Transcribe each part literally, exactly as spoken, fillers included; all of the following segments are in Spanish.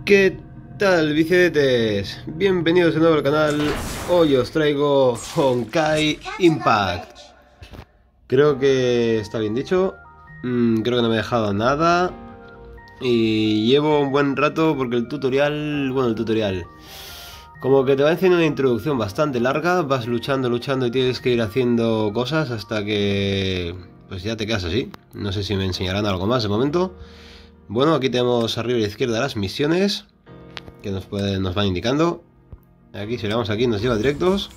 ¿Qué tal, bicinetes? Bienvenidos de nuevo al canal. Hoy os traigo Honkai Impact. Creo que está bien dicho. mm, Creo que no me he dejado nada. Y llevo un buen rato porque el tutorial... Bueno, el tutorial como que te va haciendo una introducción bastante larga. Vas luchando, luchando y tienes que ir haciendo cosas hasta que... pues ya te quedas así. No sé si me enseñarán algo más de momento. Bueno, aquí tenemos arriba y a la izquierda las misiones que nos, pueden, nos van indicando. Aquí, si le damos aquí, nos lleva directos.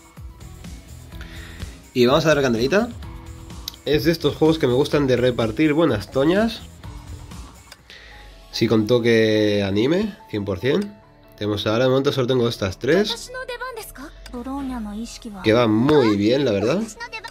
Y vamos a dar candelita. Es de estos juegos que me gustan de repartir buenas toñas. Sí, con toque anime, cien por cien. Tenemos ahora, de momento solo tengo estas tres, que van muy bien, la verdad.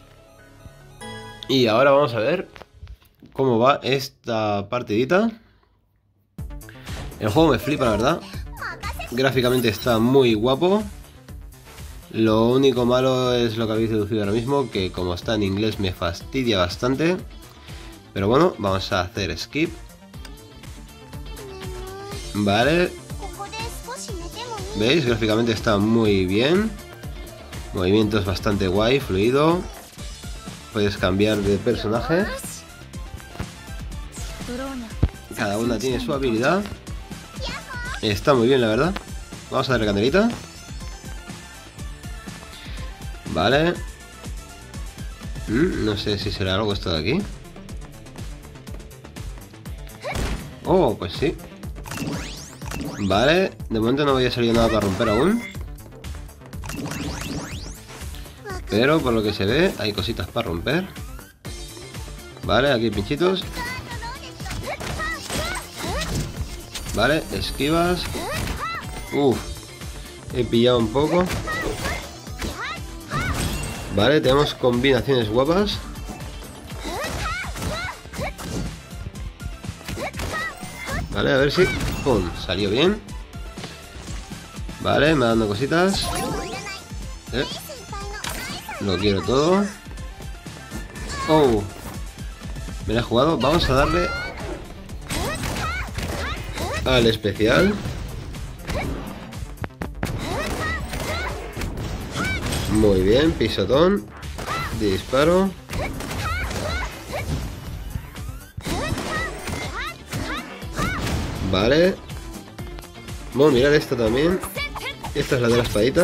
Y ahora vamos a ver cómo va esta partidita. El juego me flipa, la verdad. Gráficamente está muy guapo. Lo único malo es lo que habéis deducido ahora mismo, que como está en inglés me fastidia bastante. Pero bueno, vamos a hacer skip. Vale. ¿Veis? Gráficamente está muy bien. Movimientos bastante guay, fluido. Puedes cambiar de personaje. Cada una tiene su habilidad. Está muy bien, la verdad. Vamos a darle candelita. Vale. mm, No sé si será algo esto de aquí. Oh, pues sí. Vale, de momento no había salido nada para romper aún. Pero por lo que se ve hay cositas para romper. Vale, aquí hay pinchitos. Vale, esquivas. Uf, he pillado un poco. Vale, tenemos combinaciones guapas. Vale, a ver si... ¡pum! Salió bien. Vale, me va dando cositas. Eh, lo quiero todo. Oh, me la he jugado. Vamos a darle al especial. Muy bien, pisotón. Disparo. Vale. Bueno, mirad esta también. Esta es la de la espadita,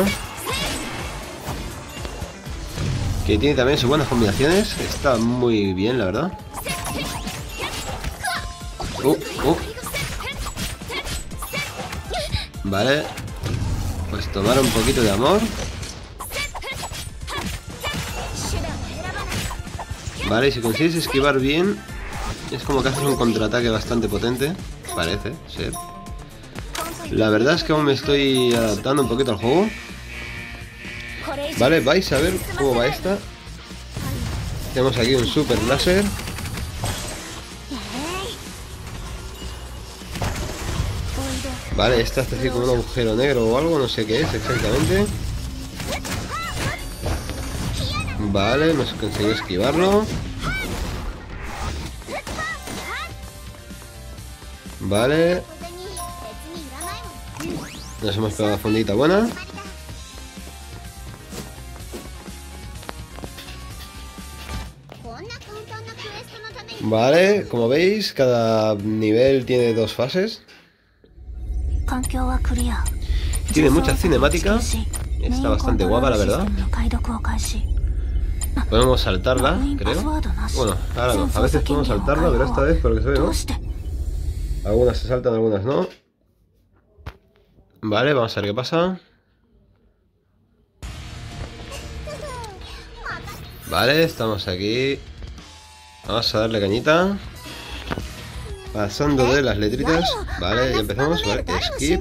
que tiene también sus buenas combinaciones. Está muy bien, la verdad. Uh, uh. Vale. Pues tomar un poquito de amor. Vale, y si consigues esquivar bien, es como que haces un contraataque bastante potente. Parece ser. La verdad es que aún me estoy adaptando un poquito al juego. Vale, vais a ver cómo va esta. Tenemos aquí un super láser. Vale, esta hace así como un agujero negro o algo, no sé qué es exactamente. Vale, hemos conseguido esquivarlo. Vale. Nos hemos pegado la fondita buena. Vale, como veis, cada nivel tiene dos fases. Tiene mucha cinemática. Está bastante guapa, la verdad. Podemos saltarla, creo. Bueno, ahora no. A veces podemos saltarla, pero esta vez, por lo que se ve, ¿no? Algunas se saltan, algunas no. Vale, vamos a ver qué pasa. Vale, estamos aquí. Vamos a darle cañita. Pasando de las letritas. Vale, ya empezamos. Vale, skip.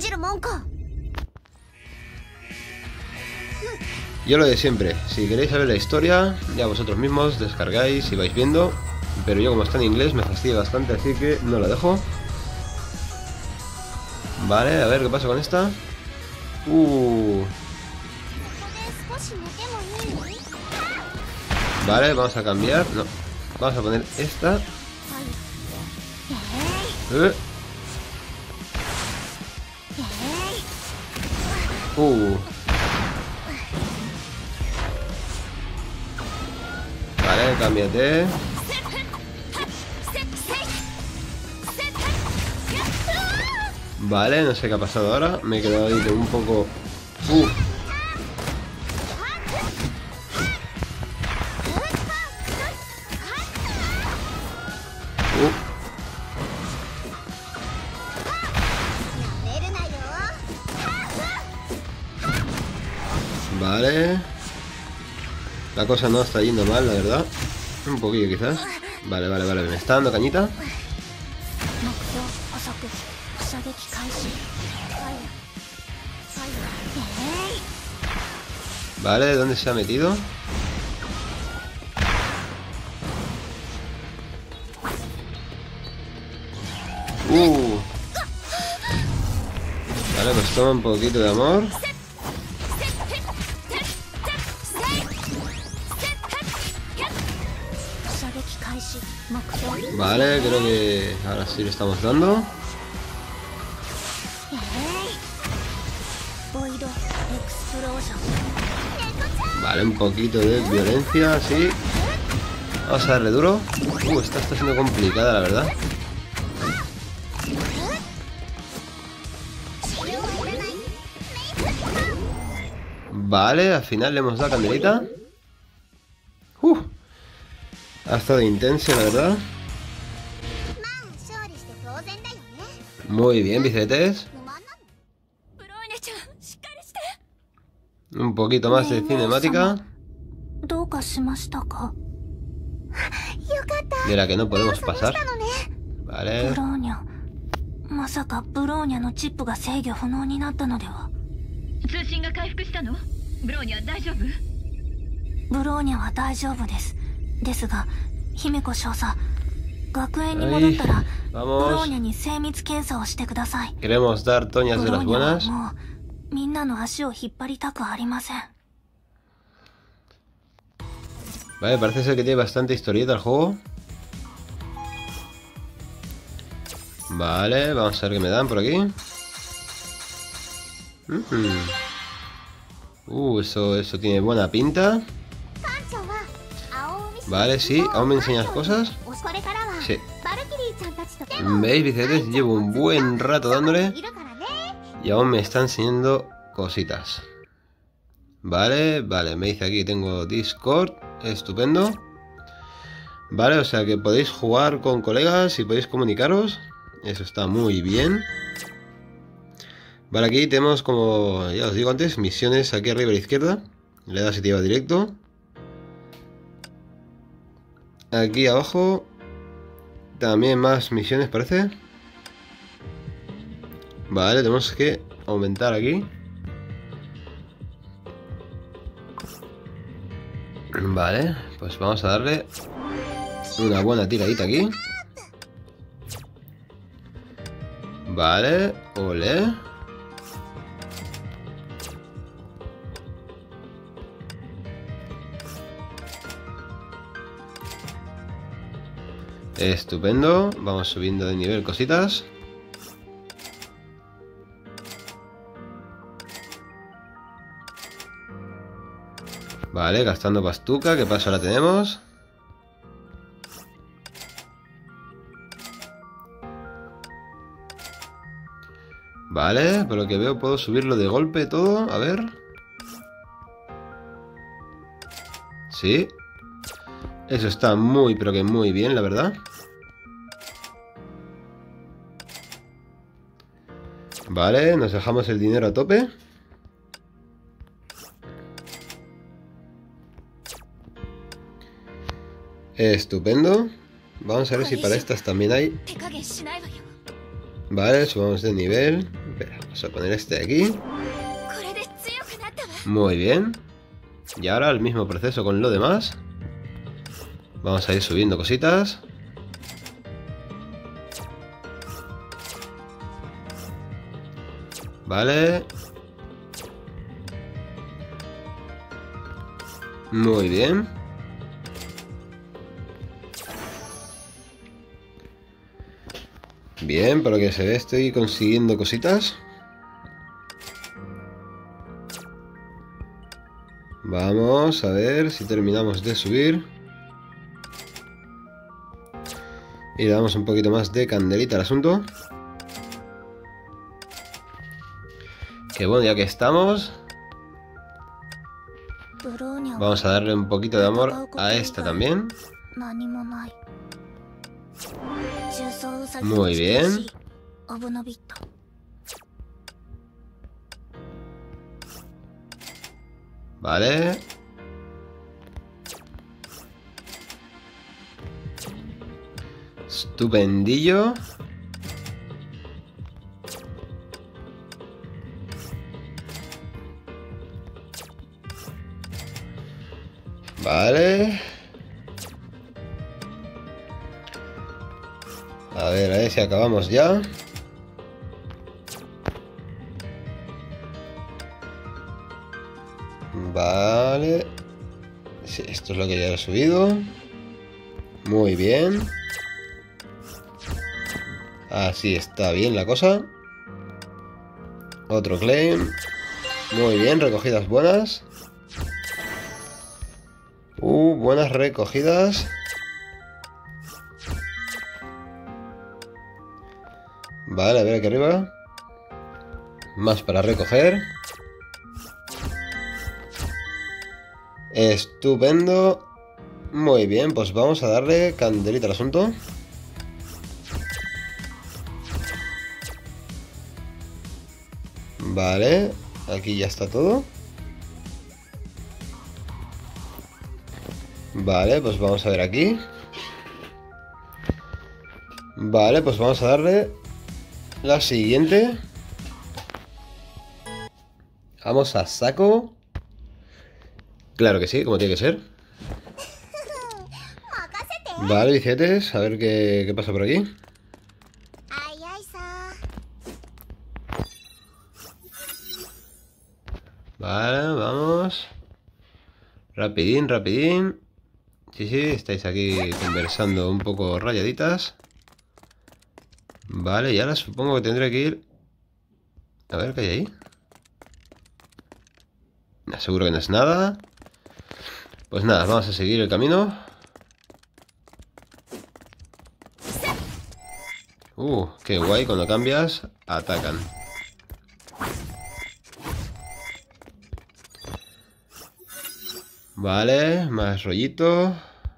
Yo lo de siempre. Si queréis saber la historia, ya vosotros mismos descargáis y vais viendo. Pero yo, como está en inglés, me fastidia bastante, así que no la dejo. Vale, a ver qué pasa con esta. Uh. Vale, vamos a cambiar. No, vamos a poner esta. Uh. Uh. Vale, cámbiate. Vale, no sé qué ha pasado ahora. Me he quedado ahí un poco... Uh. Uh. Vale. La cosa no está yendo mal, la verdad. Un poquillo quizás. Vale, vale, vale. Me está dando cañita. Vale, ¿dónde se ha metido? Uh. Vale, pues toma un poquito de amor. Vale, creo que ahora sí le estamos dando. Vale, un poquito de violencia, sí. Vamos a darle duro. Uh, esta está siendo complicada, la verdad. Vale, al final le hemos dado candelita. Uh, ha estado intenso, la verdad. Muy bien, bicetes. Un poquito más de cinemática. De la que no podemos pasar. Vale. Ay, vamos. Queremos dar toñas de las buenas. Vale, parece ser que tiene bastante historieta el juego. Vale, vamos a ver qué me dan por aquí. Uh-huh. Uh, eso, eso tiene buena pinta. Vale, sí, ¿aún me enseñas cosas? Sí. ¿Veis, bicetes? Llevo un buen rato dándole y aún me está enseñando cositas. Vale, vale, me dice aquí que tengo Discord. Estupendo. Vale, o sea que podéis jugar con colegas y podéis comunicaros. Eso está muy bien. Vale, aquí tenemos, como ya os digo antes, misiones aquí arriba a la izquierda. Le das y te lleva directo. Aquí abajo también más misiones, parece. Vale, tenemos que aumentar aquí. Vale, pues vamos a darle una buena tiradita aquí. Vale, ole. Estupendo, vamos subiendo de nivel cositas. Vale, gastando pastuca, ¿qué paso la tenemos? Vale, por lo que veo puedo subirlo de golpe todo, a ver. Sí. Eso está muy, pero que muy bien, la verdad. Vale, nos dejamos el dinero a tope. Estupendo. Vamos a ver si para estas también hay. Vale, subamos de nivel. Espera, vamos a poner este de aquí. Muy bien. Y ahora el mismo proceso con lo demás. Vamos a ir subiendo cositas. Vale. Muy bien. Bien, por lo que se ve estoy consiguiendo cositas. Vamos a ver si terminamos de subir. Y le damos un poquito más de candelita al asunto. Que bueno, ya que estamos, vamos a darle un poquito de amor a esta también. Muy bien. Vale. Estupendillo. Vale. A ver, a ver si acabamos ya. Vale. Sí, esto es lo que ya he subido. Muy bien. Así está bien la cosa. Otro claim. Muy bien, recogidas buenas. Uh, buenas recogidas. Vale, a ver aquí arriba. Más para recoger. Estupendo. Muy bien, pues vamos a darle candelita al asunto. Vale, aquí ya está todo. Vale, pues vamos a ver aquí. Vale, pues vamos a darle la siguiente. Vamos a saco. Claro que sí, como tiene que ser. Vale, billetes, a ver qué, qué pasa por aquí. Vale, vamos. Rapidín, rapidín. Sí, sí, estáis aquí conversando un poco rayaditas. Vale, y ahora supongo que tendré que ir... A ver, ¿qué hay ahí? Seguro que no es nada. Pues nada, vamos a seguir el camino. Uh, qué guay, cuando cambias, atacan. Vale, más rollito.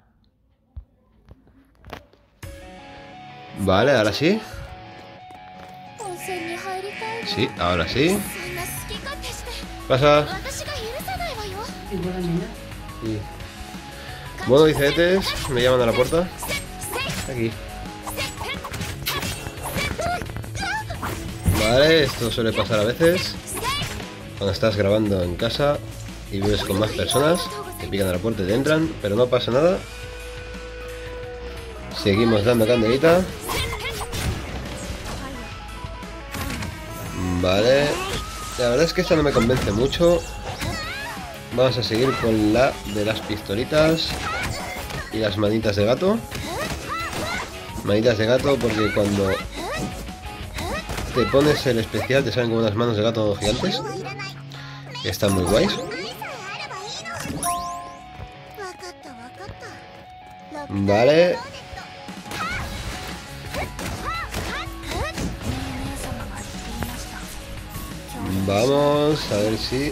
Vale, ahora sí. Sí, ahora sí. Pasa. Sí. Bueno, dicetes, me llaman a la puerta. Aquí. Vale, esto suele pasar a veces. Cuando estás grabando en casa y vives con más personas, te pican a la puerta y te entran, pero no pasa nada. Seguimos dando candelita. Vale. La verdad es que esta no me convence mucho. Vamos a seguir con la de las pistolitas y las manitas de gato. Manitas de gato porque cuando te pones el especial te salen como unas manos de gato gigantes. Están muy guays. Vale. Vamos a ver si...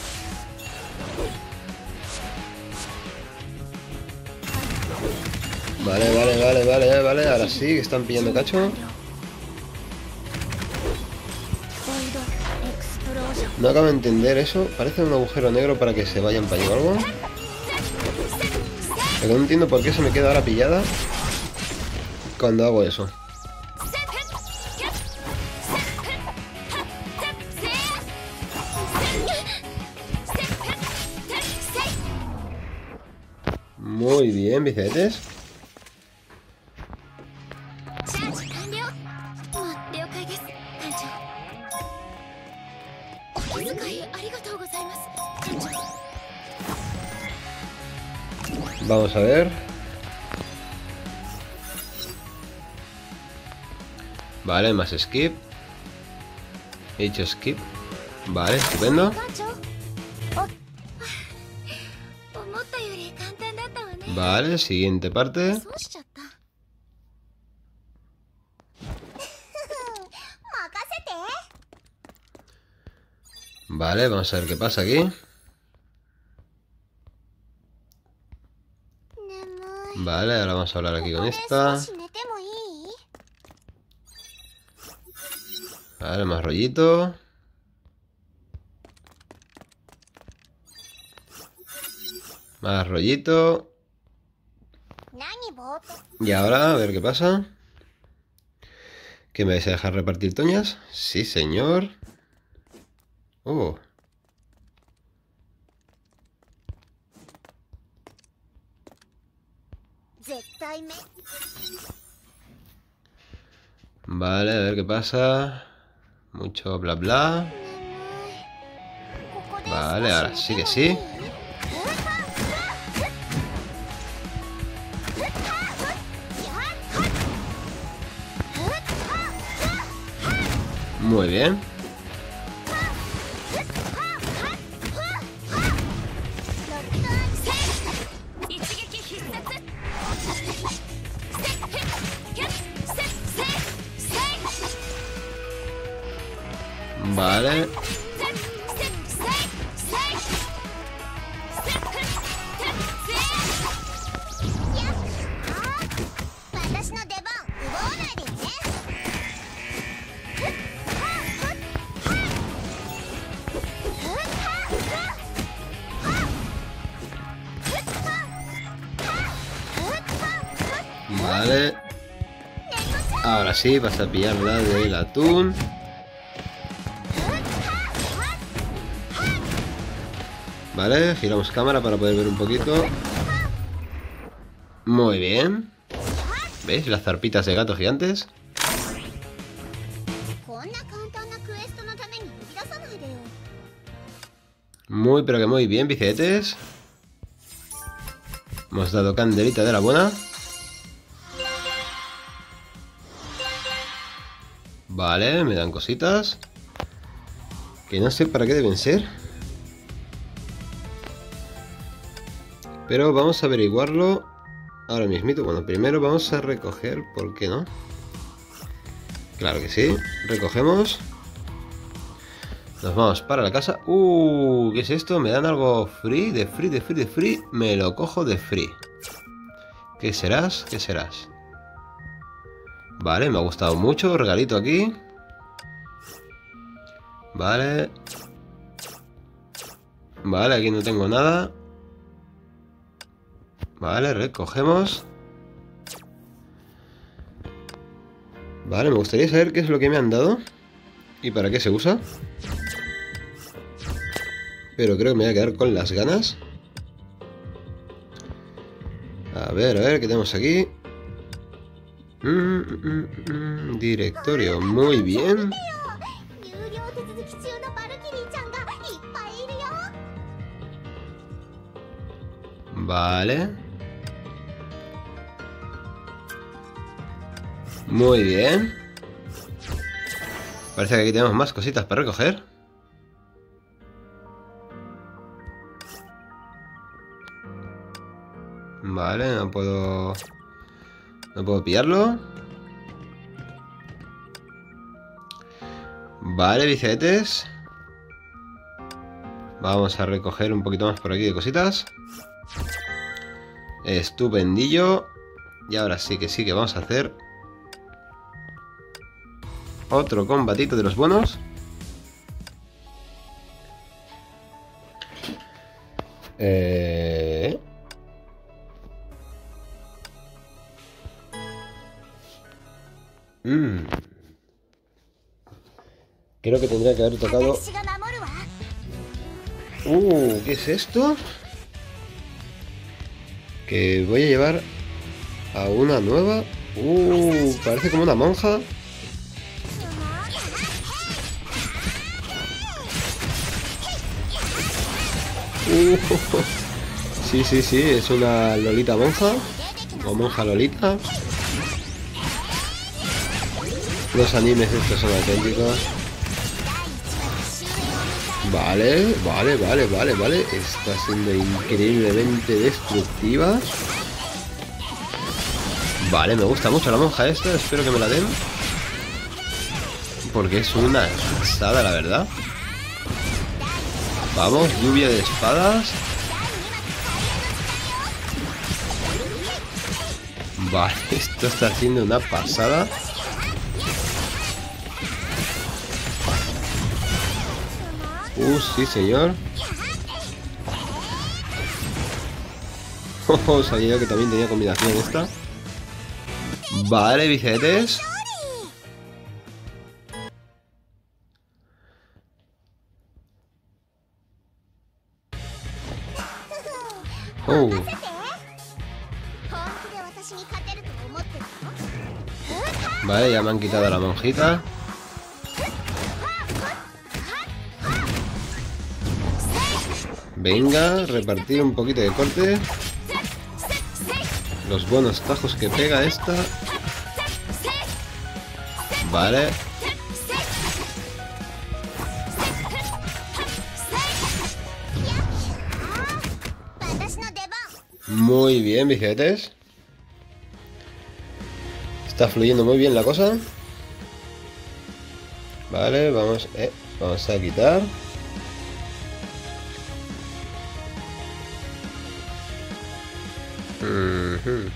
Vale, vale, vale, vale, vale. Ahora sí, que están pillando cacho. No acabo de entender eso. Parece un agujero negro para que se vayan para allí o algo. Pero no entiendo por qué se me queda ahora pillada cuando hago eso. Muy bien, bicetes. Vamos a ver. Vale, más skip. He hecho skip. Vale, estupendo. Vale, siguiente parte. Vale, vamos a ver qué pasa aquí. Vale, ahora vamos a hablar aquí con esta. Vale, más rollito. Más rollito. Y ahora, a ver qué pasa. ¿Qué me vais a dejar repartir toñas? Sí, señor. Oh. Vale, a ver qué pasa. Mucho bla bla. Vale, ahora sí que sí. Muy bien. Vale. Vale. Ahora sí, vas a pillar la del atún. Vale, giramos cámara para poder ver un poquito. Muy bien. ¿Veis las zarpitas de gato gigantes? Muy pero que muy bien, bicietes. Hemos dado candelita de la buena. Vale, me dan cositas que no sé para qué deben ser, pero vamos a averiguarlo ahora mismito. Bueno, primero vamos a recoger, ¿por qué no? Claro que sí, recogemos. Nos vamos para la casa. Uh, ¿qué es esto? Me dan algo free, de free, de free, de free. Me lo cojo de free. ¿Qué serás? ¿Qué serás? Vale, me ha gustado mucho. Regalito aquí. Vale. Vale, aquí no tengo nada. Vale, recogemos. Vale, me gustaría saber qué es lo que me han dado y para qué se usa. Pero creo que me voy a quedar con las ganas. A ver, a ver, ¿qué tenemos aquí? Mm, mm, mm, directorio, muy bien. Vale. Muy bien. Parece que aquí tenemos más cositas para recoger. Vale, no puedo... No puedo pillarlo. Vale, bicetes. Vamos a recoger un poquito más por aquí de cositas. Estupendillo. Y ahora sí que sí que vamos a hacer otro combatito de los buenos. Eh... Mm. Creo que tendría que haber tocado... Uh, ¿qué es esto? Que voy a llevar a una nueva. Uh, parece como una monja. Uh, sí, sí, sí, es una Lolita monja. O monja Lolita. Los animes estos son auténticos. Vale, vale, vale, vale, vale. Está siendo increíblemente destructiva. Vale, me gusta mucho la monja esta. Espero que me la den. Porque es una pasada, la verdad. Vamos, lluvia de espadas. Vale, esto está haciendo una pasada. Uh, sí, señor. Oh, sabía yo que también tenía combinación esta. Vale, bicetes. Oh. Vale, ya me han quitado a la monjita. Venga, repartir un poquito de corte. Los buenos tajos que pega esta. Vale. Muy bien, bicetes. Está fluyendo muy bien la cosa. Vale, vamos, eh, vamos a quitar. Uh-huh.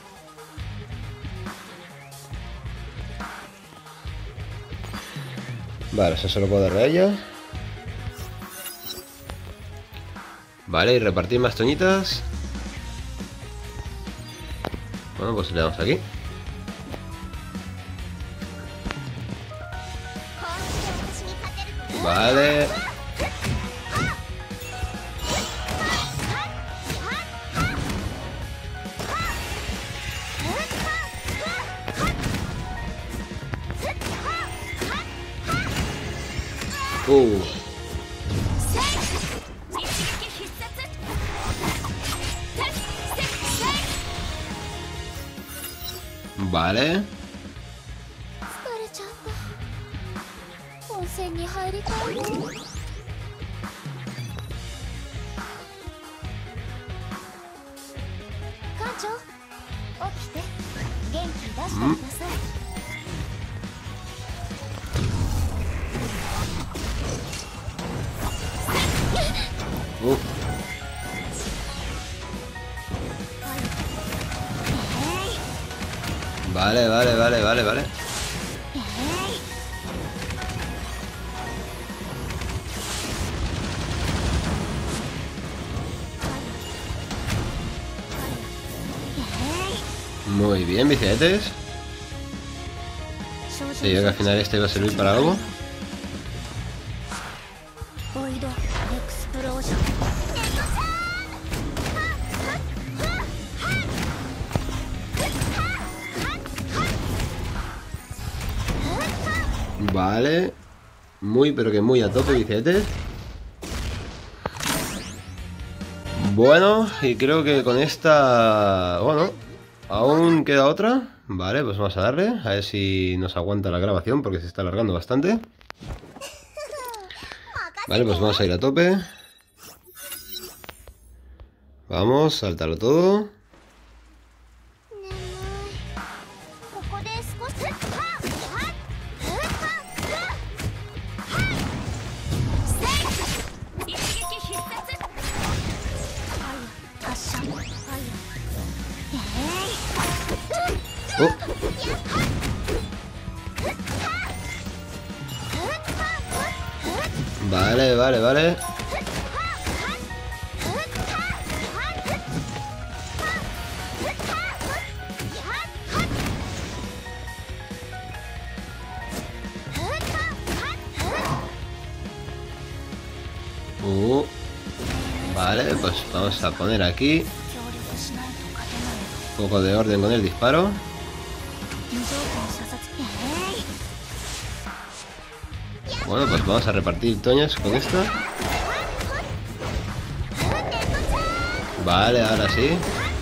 Vale, eso se lo puedo dar a ella. Vale, y repartir más toñitas. Bueno, pues le damos aquí. Vale. Uh. Vale. Mm. Uh. Vale, vale, vale, vale, vale. Muy bien, bicetes. Sí, yo que al final este iba a servir para algo. Vale. Muy, pero que muy a tope, bicetes. Bueno, y creo que con esta... Bueno, aún queda otra. Vale, pues vamos a darle. A ver si nos aguanta la grabación, porque se está alargando bastante. Vale, pues vamos a ir a tope. Vamos, saltarlo todo. Oh. Vale, vale, vale. Uh. Vale, pues vamos a poner aquí un poco de orden con el disparo. Bueno, pues vamos a repartir toñas con esta. Vale, ahora sí.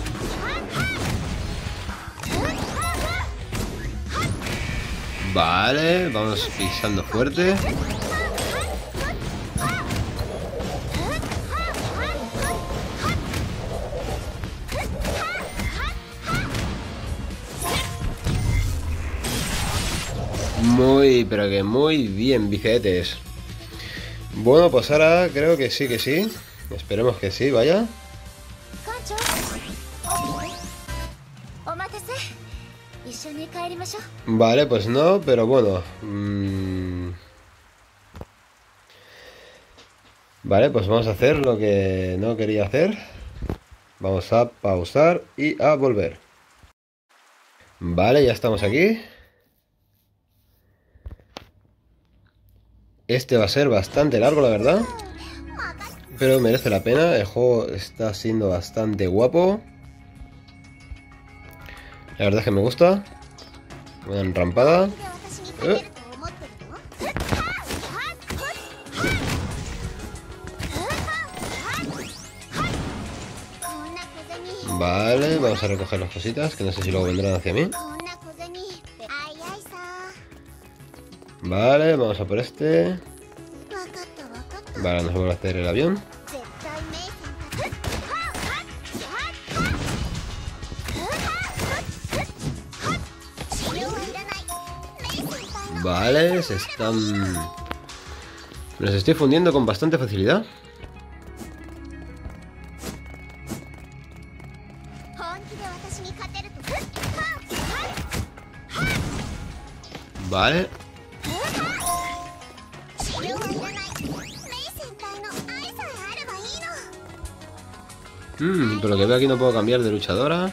Vale, vamos pisando fuerte. Muy, pero que muy bien, bifetes. Bueno, pues ahora creo que sí, que sí. Esperemos que sí, vaya. Vale, pues no, pero bueno. Mmm... Vale, pues vamos a hacer lo que no quería hacer. Vamos a pausar y a volver. Vale, ya estamos aquí. Este va a ser bastante largo, la verdad. Pero merece la pena. El juego está siendo bastante guapo. La verdad es que me gusta. Una enrampada. Eh. Vale, vamos a recoger las cositas, que no sé si luego vendrán hacia mí. Vale, vamos a por este. Vale, nos vuelve a hacer el avión. Vale, se están... Me los estoy fundiendo con bastante facilidad. Vale. Hmm, pero lo que veo aquí no puedo cambiar de luchadora.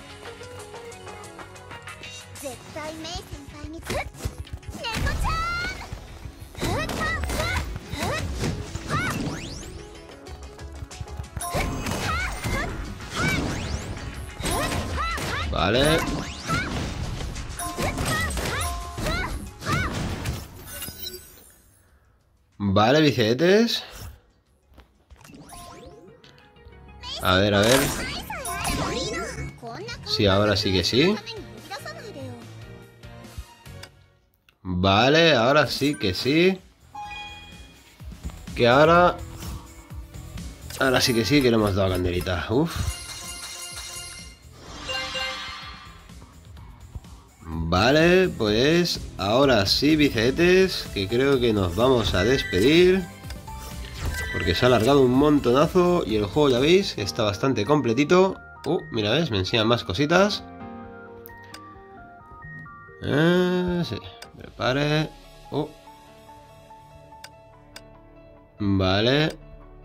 Vale. Vale, bicietes. A ver, a ver. Sí, ahora sí que sí. Vale, ahora sí que sí. Que ahora... Ahora sí que sí que le hemos dado candelita. Uf. Vale, pues ahora sí, bicietes, que creo que nos vamos a despedir. Porque se ha alargado un montonazo y el juego, ya veis, está bastante completito. Uh, mira, ves, me enseñan más cositas. Eh, sí, prepare. Uh. Vale.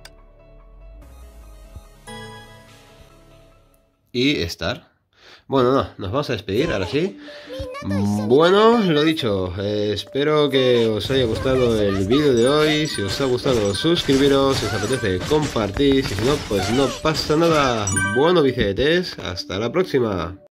Y estar. Bueno, no, nos vamos a despedir, ahora sí. Bueno, lo dicho, eh, espero que os haya gustado el vídeo de hoy. Si os ha gustado, suscribiros. Si os apetece, compartir. Si no, pues no pasa nada. Bueno, bicietes, hasta la próxima.